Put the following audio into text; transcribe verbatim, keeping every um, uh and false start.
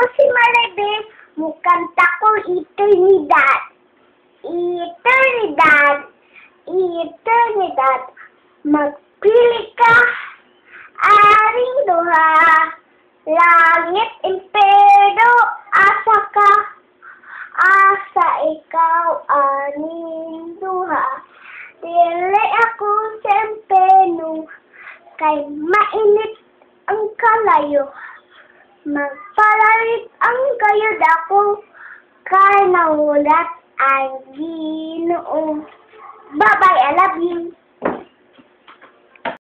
si Maribel, mukanta ko eternidad. Eternidad. Eternidad. Magpili ka, aring duha. Langit, impero, asa ka. Asa ikaw, aning duha. Dili ako sempeno, kay mainit ang kalayo. Magpalalit ang kayo dako, kay nahulat ang Ginoo. Bye-bye, I love you.